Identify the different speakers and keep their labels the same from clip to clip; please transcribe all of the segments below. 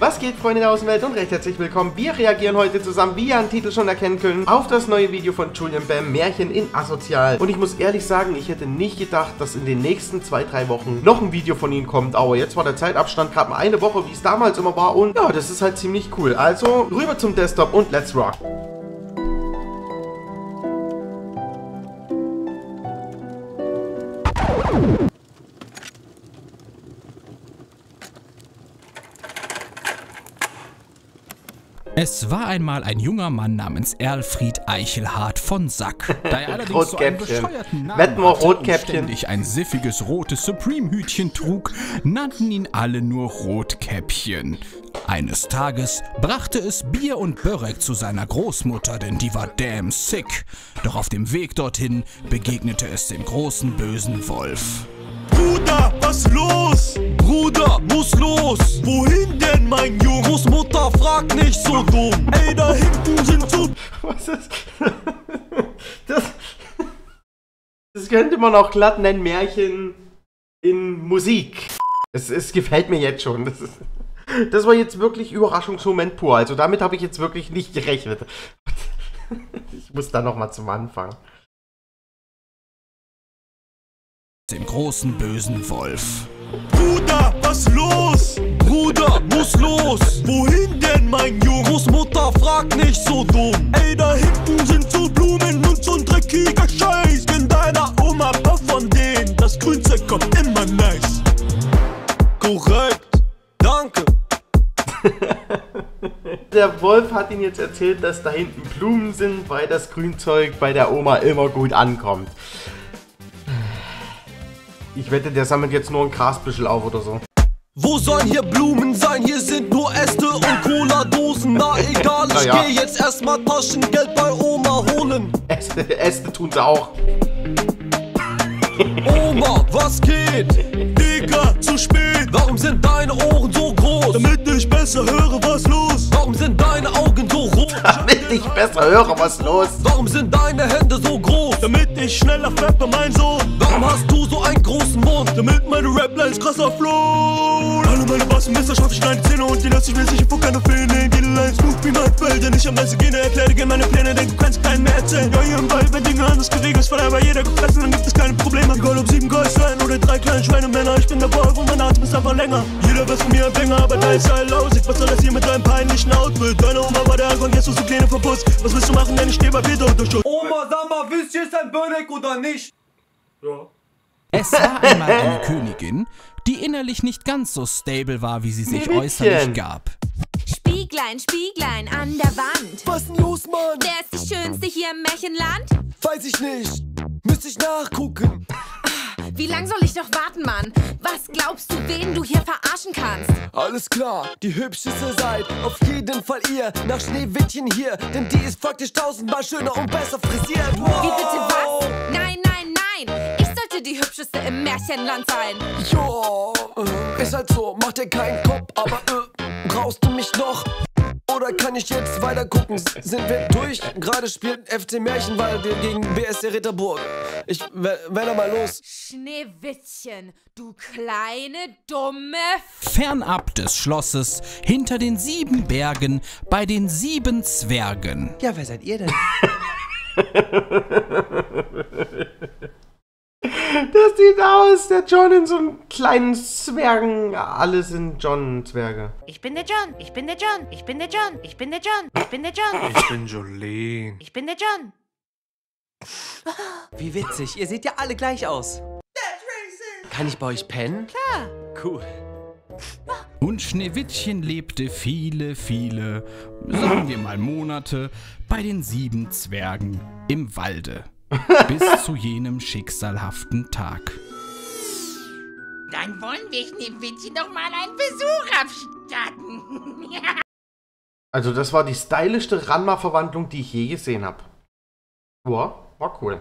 Speaker 1: Was geht, Freunde der Außenwelt, und recht herzlich willkommen. Wir reagieren heute zusammen, wie ihr am Titel schon erkennen könnt, auf das neue Video von Julian Bam, Märchen in Asozial. Und ich muss ehrlich sagen, ich hätte nicht gedacht, dass in den nächsten 2-3 Wochen noch ein Video von ihm kommt. Aber jetzt war der Zeitabstand gerade mal eine Woche, wie es damals immer war. Und ja, das ist halt ziemlich cool. Also rüber zum Desktop und let's rock.
Speaker 2: Es war einmal ein junger Mann namens Erlfried Eichelhardt von Sack. Da er allerdings so einen bescheuerten Namen hatte und ständig ein siffiges rotes Supreme-Hütchen trug, nannten ihn alle nur Rotkäppchen. Eines Tages brachte es Bier und Börek zu seiner Großmutter, denn die war damn sick. Doch auf dem Weg dorthin begegnete es dem großen bösen Wolf.
Speaker 3: Bruder, was los? Bruder, muss los. Wohin denn, mein Junge? Großmutter, frag nicht so dumm. Ey, da hinten sind so...
Speaker 1: Was ist... Das könnte man auch glatt nennen, Märchen in Musik. Es gefällt mir jetzt schon. Das war jetzt wirklich Überraschungsmoment pur. Also damit habe ich jetzt wirklich nicht gerechnet. Ich muss da nochmal zum Anfang.
Speaker 2: Dem großen bösen Wolf.
Speaker 3: Bruder, was los? Bruder, muss los. Wohin denn, mein Junge? Großmutter, frag nicht so dumm. Ey, da hinten sind so Blumen und so ein dreckiger Scheiß. Bin deiner Oma paar von denen. Das Grünzeug kommt immer nice. Korrekt, danke.
Speaker 1: Der Wolf hat ihm jetzt erzählt, dass da hinten Blumen sind, weil das Grünzeug bei der Oma immer gut ankommt. Ich wette, der sammelt jetzt nur ein Grasbüschel auf oder so.
Speaker 3: Wo sollen hier Blumen sein? Hier sind nur Äste und Cola-Dosen. Na egal, ich geh jetzt erstmal Taschengeld bei Oma holen.
Speaker 1: Äste tun sie auch.
Speaker 3: Oma, was geht? Digga, zu spät. Warum sind deine Ohren so groß? Damit ich besser höre, was los. Warum sind deine Augen so rot?
Speaker 1: Damit ich besser höre, was los.
Speaker 3: Warum sind deine Hände so groß? Damit ich schneller rappe, mein Sohn. Warum hast du so einen großen Mund? Damit meine Rap-Lines krasser flow. Alle meine Bassenmesser schaffe ich kleine Zähne und die lasse ich mir sicher vor keine Fehler nehmen. Jede Line smooth wie mein Fell, denn ich am meisten Gene. Erklär dir meine Pläne, denn du kannst keinen mehr erzählen. Ja, hier im Wald, wenn Dinge anders geregelt ist, von aber jeder gefressen, dann gibt es keine Probleme. Egal ob 7 Geißlein oder 3 kleine Schweinemänner, ich bin der Wolf und mein Atem ist einfach länger. Jeder weiß von mir ein Banger, aber dein Style lausig. Was soll das hier mit deinem peinlichen Outfit? Deine Oma war der Anfang, jetzt hast du Pläne verputzt. Was willst du machen, denn ich stehe bei Peter unter Schutz? Oma, sag mal, wisst ihr, ist ein Börek oder nicht? Ja.
Speaker 2: Es war einmal eine Königin, die innerlich nicht ganz so stable war, wie sie sich äußerlich gab.
Speaker 4: Spieglein, Spieglein an der Wand.
Speaker 3: Was denn los, Mann?
Speaker 4: Wer ist die Schönste hier im Märchenland?
Speaker 3: Weiß ich nicht. Müsste ich nachgucken.
Speaker 4: Wie lang soll ich noch warten, Mann? Was glaubst du, wen du hier verarschen kannst?
Speaker 3: Alles klar, die hübscheste seid auf jeden Fall ihr. Nach Schneewittchen hier, denn die ist faktisch 1000-mal schöner und besser frisiert. Wow.
Speaker 4: Wie bitte was? Nein, nein, nein. Ich sollte die hübscheste im Märchenland sein.
Speaker 3: Jo, ist halt so, mach dir keinen Kopf, aber brauchst du mich noch? Oder kann ich jetzt weiter gucken? Sind wir durch? Gerade spielt FC Märchenwald gegen BSC Ritterburg. Ich werde mal los.
Speaker 4: Schneewittchen, du kleine, dumme
Speaker 2: Fernab des Schlosses, hinter den 7 Bergen, bei den 7 Zwergen.
Speaker 5: Ja, wer seid ihr denn?
Speaker 1: Das sieht aus, der John in so einem kleinen Zwergen. Alle sind John-Zwerge.
Speaker 4: Ich bin der John, ich bin der John, ich bin der John, ich bin der John, ich bin der John.
Speaker 3: Ich bin Jolene.
Speaker 4: Ich bin der John.
Speaker 5: Wie witzig, ihr seht ja alle gleich aus. Kann ich bei euch pennen?
Speaker 4: Klar.
Speaker 5: Cool.
Speaker 2: Und Schneewittchen lebte viele, sagen wir mal Monate, bei den 7 Zwergen im Walde. Bis zu jenem schicksalhaften Tag.
Speaker 6: Dann wollen wir Schneewittchen doch mal einen Besuch abstatten.
Speaker 1: Also das war die stylischste Ranma-Verwandlung, die ich je gesehen habe. Wow, war cool.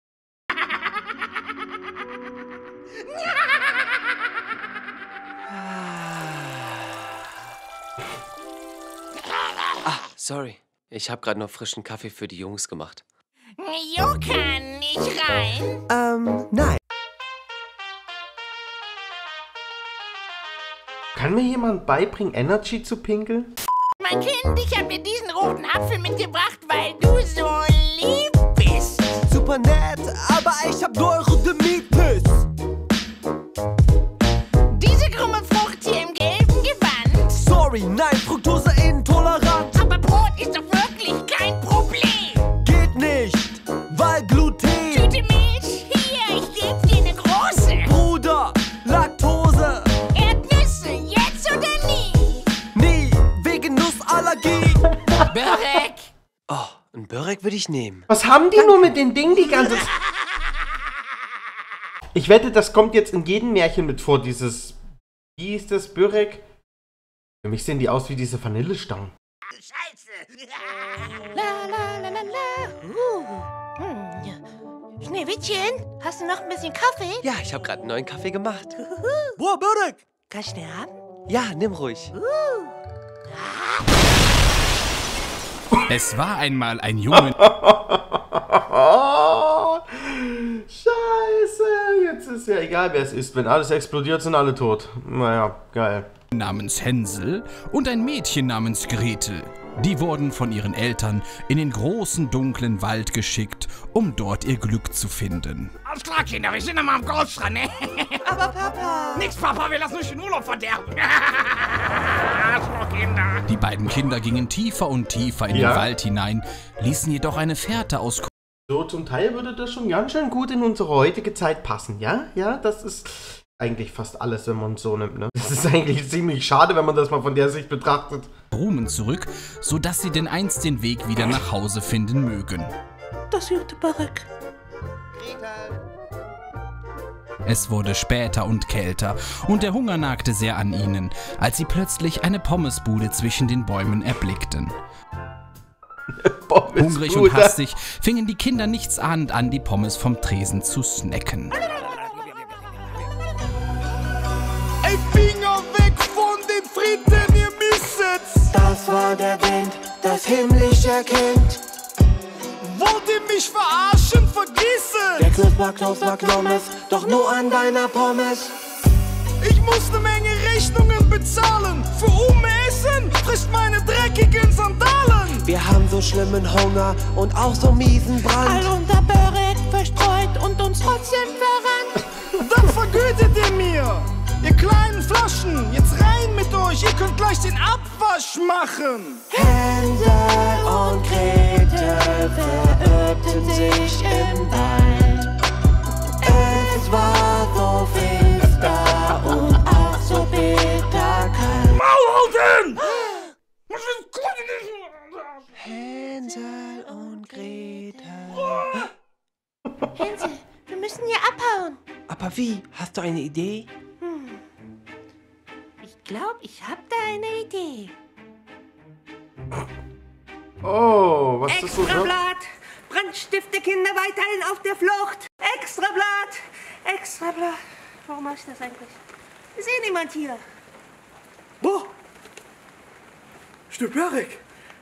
Speaker 5: Ah, sorry. Ich habe gerade noch frischen Kaffee für die Jungs gemacht.
Speaker 6: Jo, kann ich rein?
Speaker 5: Nein.
Speaker 1: Kann mir jemand beibringen, Energy zu pinkeln?
Speaker 6: Mein Kind, ich habe dir diesen roten Apfel mitgebracht, weil du so lieb bist.
Speaker 5: Super nett, aber ich hab Neurodermitis.
Speaker 6: Diese krumme Frucht hier im gelben Gewand.
Speaker 5: Sorry, nein, Fructoseintolerant.
Speaker 6: Aber Brot ist doch wirklich kein Problem.
Speaker 5: Geht nicht, weil Gluten.
Speaker 6: Tüte Milch, hier, ich geb dir eine große.
Speaker 5: Bruder, Laktose.
Speaker 6: Erdnüsse, jetzt oder nie?
Speaker 5: Nie, wegen Nussallergie.
Speaker 6: Börek.
Speaker 5: Oh, ein Börek würde ich nehmen.
Speaker 1: Was haben die nur mit den Dingen die ganze Zeit? Ich wette, das kommt jetzt in jedem Märchen mit vor, dieses... Wie ist das? Börek? Für mich sehen die aus wie diese Vanillestangen.
Speaker 6: Scheiße. La la la la la. Schneewittchen, hast du noch ein bisschen Kaffee?
Speaker 5: Ja, ich habe gerade einen neuen Kaffee gemacht.
Speaker 3: Boah, Börek!
Speaker 6: Kann ich den haben?
Speaker 5: Ja, nimm ruhig.
Speaker 2: Es war einmal ein Junge
Speaker 1: Scheiße, jetzt ist ja egal, wer es ist. Wenn alles explodiert, sind alle tot. Naja, geil.
Speaker 2: namens Hänsel und ein Mädchen namens Gretel. Die wurden von ihren Eltern in den großen, dunklen Wald geschickt, um dort ihr Glück zu finden.
Speaker 6: Alles klar, Kinder, wir sind immer am Goldstrand, ne?
Speaker 5: Aber Papa...
Speaker 6: Nix, Papa, wir lassen euch den Urlaub verderben. Kinder.
Speaker 2: Die beiden Kinder gingen tiefer und tiefer in den Wald hinein, ließen jedoch eine Fährte aus...
Speaker 1: So, zum Teil würde das schon ganz schön gut in unsere heutige Zeit passen, ja? Ja, das ist eigentlich fast alles, wenn man es so nimmt, ne? Das ist eigentlich ziemlich schade, wenn man das mal von der Sicht betrachtet.
Speaker 2: Blumen zurück, sodass sie denn einst den Weg wieder nach Hause finden mögen.
Speaker 6: Das gute Börek.
Speaker 2: Es wurde später und kälter und der Hunger nagte sehr an ihnen, als sie plötzlich eine Pommesbude zwischen den Bäumen erblickten. Hungrig und hastig fingen die Kinder nichtsahnend an, die Pommes vom Tresen zu snacken.
Speaker 3: Ey, Finger weg von den Frieden, ihr Missetz!
Speaker 5: Das war der Wind, das himmlische Kind.
Speaker 3: Wollt ihr mich verarschen, vergießen?
Speaker 5: Der Club war Knopfs, doch nur an deiner Pommes.
Speaker 3: Ich muss ne Menge Rechnungen bezahlen. Für Essen frisst meine dreckigen Sandalen.
Speaker 5: Wir haben so schlimmen Hunger und auch so miesen Brand.
Speaker 6: All unser Börek verstreut und uns trotzdem verrannt.
Speaker 3: Dann vergütet ihr mir, ihr kleinen Flaschen. Jetzt rein mit euch, ihr könnt gleich den Abwasch machen.
Speaker 5: Hänsel und Gretel verirrten sich im Wald. Es war so finster und auch so bitterkalt.
Speaker 3: Maulhalten!
Speaker 5: Hänsel und Gretel.
Speaker 6: Hänsel, wir müssen hier abhauen.
Speaker 5: Aber wie? Hast du eine Idee?
Speaker 6: Ich glaube, ich habe da eine Idee.
Speaker 1: Oh, was ist das so?
Speaker 5: Extrablatt! Brandstifte, Kinder weiterhin auf der Flucht! Extrablatt! Extrablatt!
Speaker 6: Warum mach ich das eigentlich? Ist eh niemand hier.
Speaker 3: Boah! Stück Börek!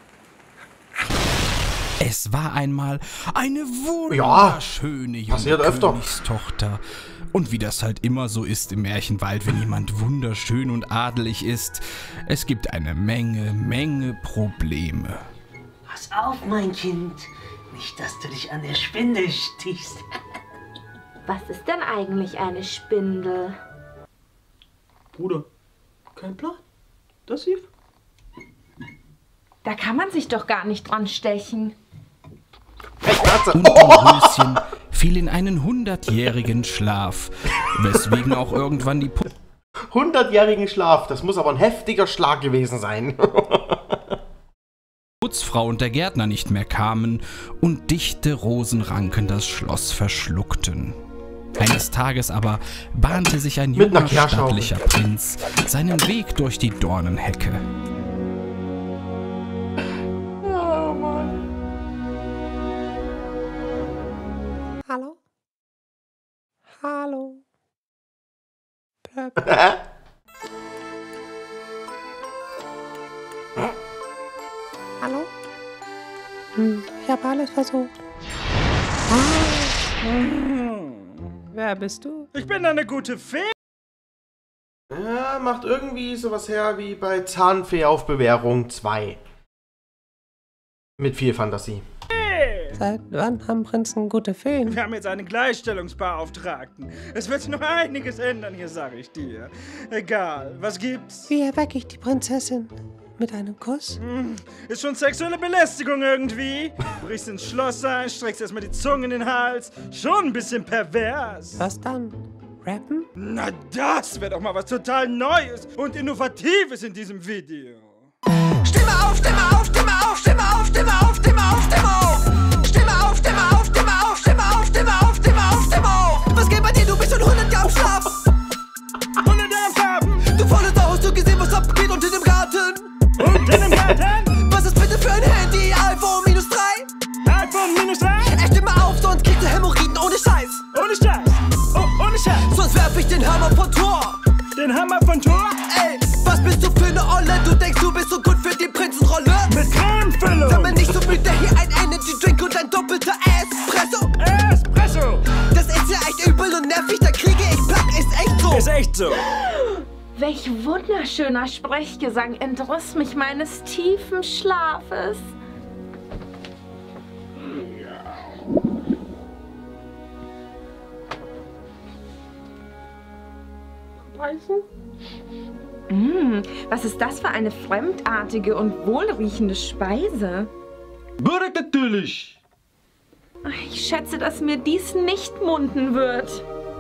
Speaker 2: Es war einmal eine wunderschöne junge Königstochter. Und wie das halt immer so ist im Märchenwald, wenn jemand wunderschön und adelig ist, es gibt eine Menge Probleme.
Speaker 7: Pass auf, mein Kind. Nicht, dass du dich an der Spindel stichst.
Speaker 8: Was ist denn eigentlich eine Spindel?
Speaker 3: Bruder, kein Plan. Das hier?
Speaker 8: Da kann man sich doch gar nicht dran stechen.
Speaker 2: Und Röschen fiel in einen 100-jährigen Schlaf, weswegen auch irgendwann die
Speaker 1: 100-jährigen Schlaf, das muss aber ein heftiger Schlag gewesen sein.
Speaker 2: Putzfrau und der Gärtner nicht mehr kamen und dichte Rosenranken das Schloss verschluckten. Eines Tages aber bahnte sich ein junger, stattlicher Prinz seinen Weg durch die Dornenhecke.
Speaker 1: Oh Mann.
Speaker 5: Hallo? Hallo? Hallo? Ich habe alles versucht. Wer bist du?
Speaker 3: Ich bin eine gute Fee.
Speaker 1: Ja, macht irgendwie sowas her wie bei Zahnfee auf Bewährung 2. Mit viel Fantasie.
Speaker 9: Seit wann haben Prinzen gute Feen?
Speaker 10: Wir haben jetzt einen Gleichstellungsbeauftragten. Es wird sich noch einiges ändern, hier sage ich dir. Egal, was gibt's?
Speaker 9: Wie erwecke ich die Prinzessin? Mit einem Kuss?
Speaker 10: Ist schon sexuelle Belästigung irgendwie. Brichst ins Schloss ein, streckst erstmal die Zunge in den Hals. Schon ein bisschen pervers.
Speaker 9: Was dann? Rappen?
Speaker 10: Na, das wäre doch mal was total Neues und Innovatives in diesem Video.
Speaker 3: Stimme auf, Stimme auf, Stimme auf, Stimme auf, Stimme auf, Stimme auf, Stimme auf. Stimme auf, Stimme auf, Stimme auf, Stimme auf, Stimme auf, Stimme auf, Stimme auf. Was geht bei dir? Du bist schon 100 Jahre am Schlaf.
Speaker 10: 100 Jahre am Schlafen.
Speaker 3: Du faule Sau, hast du gesehen, was abgeht unten im Garten?
Speaker 10: Unten im Garten?
Speaker 3: Was ist bitte für ein Handy? iPhone minus 3?
Speaker 10: iPhone minus 3?
Speaker 3: Ey, stimme auf, sonst kriegst du Hämorrhoiden ohne Scheiß.
Speaker 10: Ohne Scheiß. Oh, ohne Scheiß.
Speaker 3: Sonst werf ich den Hammer von Tor.
Speaker 10: Den Hammer von Tor?
Speaker 3: Ey, was bist du für eine Olle? Du denkst, du bist so gut für die Prinzenrolle?
Speaker 10: Mit Cremefüllung.
Speaker 3: Sag mir nicht so müde, hier ein Energy-Drink und ein doppelter Espresso.
Speaker 10: Espresso.
Speaker 3: Das ist ja echt übel und nervig, da kriege ich Plack, ist echt so.
Speaker 10: Ist echt so.
Speaker 8: Welch wunderschöner Sprechgesang entriss mich meines tiefen Schlafes. Was ist das für eine fremdartige und wohlriechende Speise?
Speaker 10: Burek natürlich.
Speaker 8: Ich schätze, dass mir dies nicht munden wird.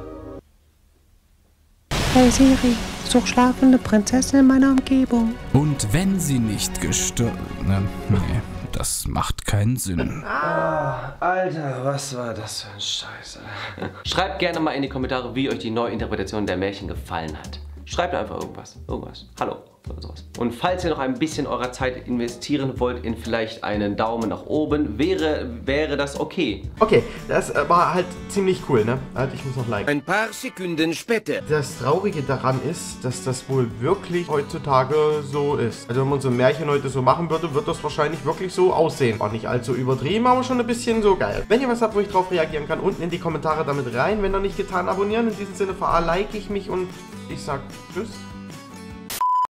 Speaker 9: Hey Siri, such schlafende Prinzessin in meiner Umgebung.
Speaker 2: Und wenn sie nicht gestorben... Nee, das macht keinen Sinn.
Speaker 11: Alter, was war das für ein Scheiß? Schreibt gerne mal in die Kommentare, wie euch die Neuinterpretation der Märchen gefallen hat. Schreibt einfach irgendwas. Hallo oder sowas. Und falls ihr noch ein bisschen eurer Zeit investieren wollt in vielleicht einen Daumen nach oben, wäre das okay.
Speaker 1: Okay, das war halt ziemlich cool, ne? Halt, ich muss noch liken.
Speaker 3: Ein paar Sekunden später.
Speaker 1: Das Traurige daran ist, dass das wohl wirklich heutzutage so ist. Also wenn man so ein Märchen heute so machen würde, wird das wahrscheinlich wirklich so aussehen. Auch nicht allzu übertrieben, aber schon ein bisschen so geil. Wenn ihr was habt, wo ich drauf reagieren kann, unten in die Kommentare damit rein. Wenn noch nicht getan, abonnieren. In diesem Sinne like ich mich und ich sag tschüss.